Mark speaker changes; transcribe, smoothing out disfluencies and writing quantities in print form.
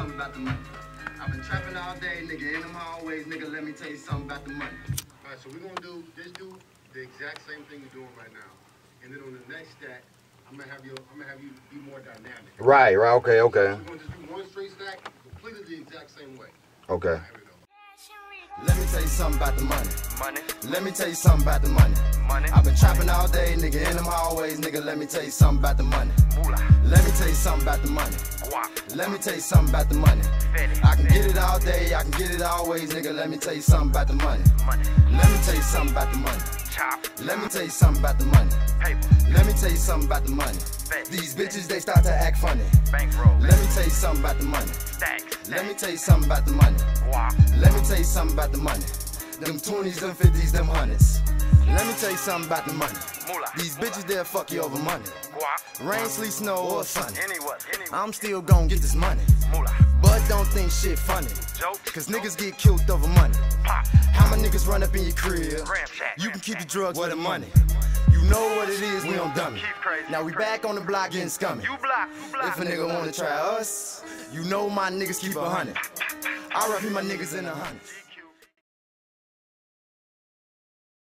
Speaker 1: something about the money. I've been trapping all day, nigga, in them hallways, nigga, let me tell you something about the money.
Speaker 2: All right, so we're gonna do the exact same thing you're doing right now. And then on the next stack, I'm gonna have you be more dynamic.
Speaker 3: Right, okay.
Speaker 2: So we're gonna just do one straight stack, completely the exact same way.
Speaker 3: Okay.
Speaker 2: All right, here we go.
Speaker 1: Let me tell you something about the money. Let me tell you something about the money. I've been trapping all day, nigga, in them hallways, nigga, let me tell you something about the money. Let me tell you something about the money. Let me tell you something about the money. I can get it all day, I can get it always, nigga, let me tell you something about the money. Let me tell you something about the money. Let me tell you something about the money. Let me tell you something about the money. These bitches, they start to act funny. Let me tell you something about the money. Let me tell you something about the money. Let me tell you something about the money. Them 20s, them 50s, them 100s. Let me tell you something about the money. These bitches, they'll fuck you over money. Rain, sleet, snow, or sun. I'm still gon' get this money. But don't think shit funny. Cause niggas get killed over money. How my niggas run up in your crib? You can keep the drugs with the money. You know what it is, we don't dummy. Now we back on the block getting scummy. If a nigga wanna try us, you know my niggas keep 100. I represent my niggas in the 100s.